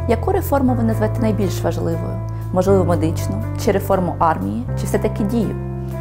Яку реформу ви назвете найбільш важливою? Можливо, медичну, чи реформу армії, чи все-таки дію?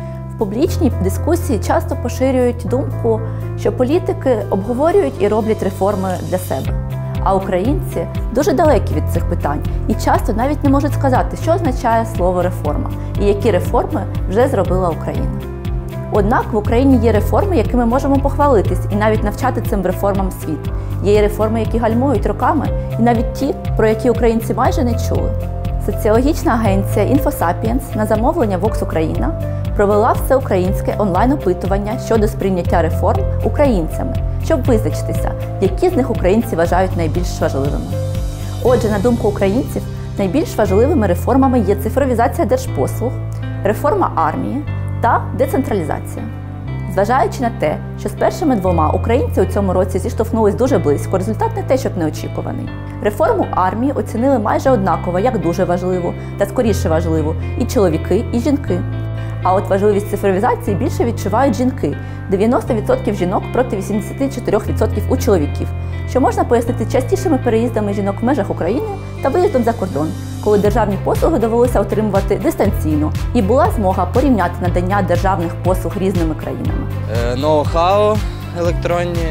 В публічній дискусії часто поширюють думку, що політики обговорюють і роблять реформи для себе. А українці дуже далекі від цих питань і часто навіть не можуть сказати, що означає слово «реформа» і які реформи вже зробила Україна. Однак в Україні є реформи, якими можемо похвалитись і навіть навчати цим реформам світ. Є і реформи, які гальмують роками, і навіть ті, про які українці майже не чули. Соціологічна агенція «Інфосапієнс» на замовлення Vox Україна провела всеукраїнське онлайн-опитування щодо сприйняття реформ українцями, щоб визначитися, які з них українці вважають найбільш важливими. Отже, на думку українців, найбільш важливими реформами є цифровізація держпослуг, реформа армії та децентралізація. Зважаючи на те, що з першими двома українці у цьому році зіштовхнулись дуже близько, результат не те, щоб неочікуваний. Реформу армії оцінили майже однаково, як дуже важливу та скоріше важливу і чоловіки, і жінки. А от важливість цифровізації більше відчувають жінки – 90% жінок проти 84% у чоловіків, що можна пояснити частішими переїздами жінок в межах України та виїздом за кордон, коли державні послуги довелося отримувати дистанційно і була змога порівняти надання державних послуг різними країнами. Ноу-хау електронні,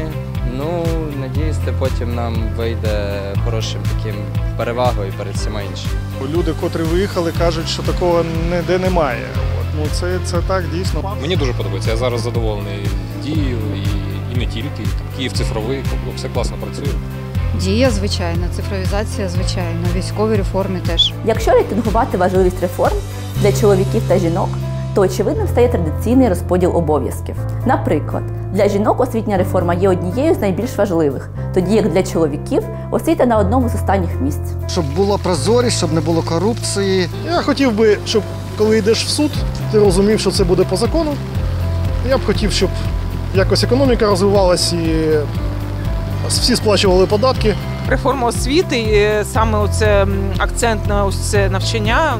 надіюсь, потім нам вийде хорошим таким перевагою перед всіма іншими. Люди, котрі виїхали, кажуть, що такого ніде немає. Це так, дійсно. Мені дуже подобається, я зараз задоволений дією і не тільки. Київ цифровий, все класно працює. Дія, звичайно, цифровізація, звичайно, військові реформи теж. Якщо рейтингувати важливість реформ для чоловіків та жінок, то очевидним стає традиційний розподіл обов'язків. Наприклад, для жінок освітня реформа є однією з найбільш важливих, тоді як для чоловіків освіта на одному з останніх місць. Щоб була прозорість, щоб не було корупції. Я хотів би, щоб коли йдеш в суд, ти розумів, що це буде по закону. Я б хотів, щоб якось економіка розвивалась і всі сплачували податки. Реформа освіти, і саме оце акцент на ось це навчання,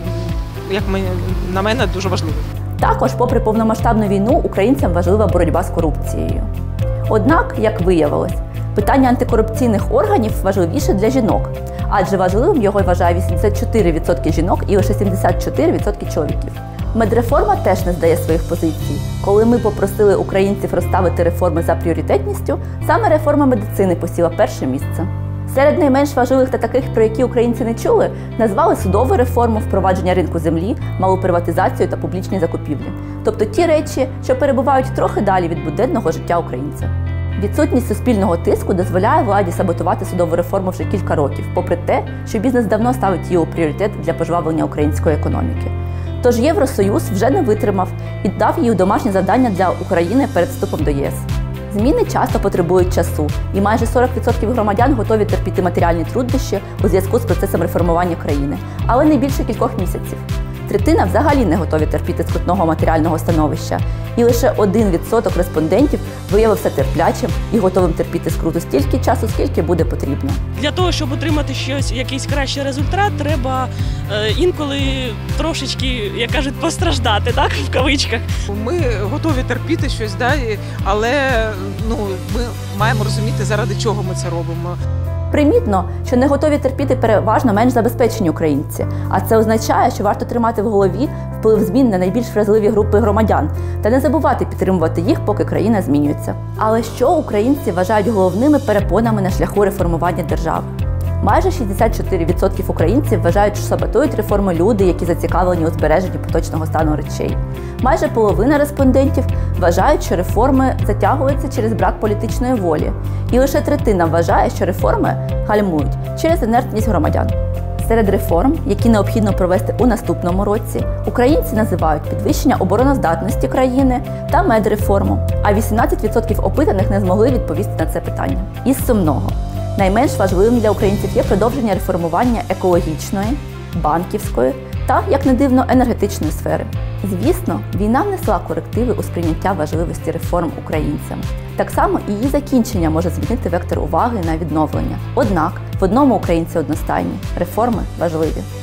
на мене, дуже важливий. Також, попри повномасштабну війну, українцям важлива боротьба з корупцією. Однак, як виявилось, питання антикорупційних органів важливіше для жінок, адже важливим його вважає 84% жінок і лише 74% чоловіків. Медреформа теж не здає своїх позицій. Коли ми попросили українців розставити реформи за пріоритетністю, саме реформа медицини посіла перше місце. Серед найменш важливих та таких, про які українці не чули, назвали судову реформу, впровадження ринку землі, малу приватизацію та публічні закупівлі. Тобто ті речі, що перебувають трохи далі від буденного життя українця. Відсутність суспільного тиску дозволяє владі саботувати судову реформу вже кілька років, попри те, що бізнес давно ставить її у пріоритет для пожвавлення української економіки. Тож Євросоюз вже не витримав і дав їй домашнє завдання для України перед вступом до єС. Зміни часто потребують часу, і майже 40% громадян готові терпіти матеріальні труднощі у зв'язку з процесом реформування країни, але не більше кількох місяців. Третина взагалі не готові терпіти скрутного матеріального становища, і лише 1% респондентів виявився терплячим і готовим терпіти скруту стільки часу, скільки буде потрібно. Для того, щоб отримати якийсь кращий результат, треба інколи трошечки, як кажуть, постраждати, так, в кавичках. Ми готові терпіти щось, але ми маємо розуміти, заради чого ми це робимо. Примітно, що не готові терпіти переважно менш забезпечені українці, а це означає, що варто тримати в голові вплив змін на найбільш вразливі групи громадян та не забувати підтримувати їх, поки країна змінюється. Але що українці вважають головними перепонами на шляху реформування держави? Майже 64% українців вважають, що саботують реформи люди, які зацікавлені у збереженні поточного стану речей. Майже половина респондентів вважають, що реформи затягуються через брак політичної волі. І лише третина вважає, що реформи гальмують через інертність громадян. Серед реформ, які необхідно провести у наступному році, українці називають підвищення обороноздатності країни та медреформу, а 18% опитаних не змогли відповісти на це питання. Із сумного. Найменш важливим для українців є продовження реформування екологічної, банківської та, як не дивно, енергетичної сфери. Звісно, війна внесла корективи у сприйняття важливості реформ українцями. Так само і її закінчення може змінити вектор уваги на відновлення. Однак, в одному українці одностайні – реформи важливі.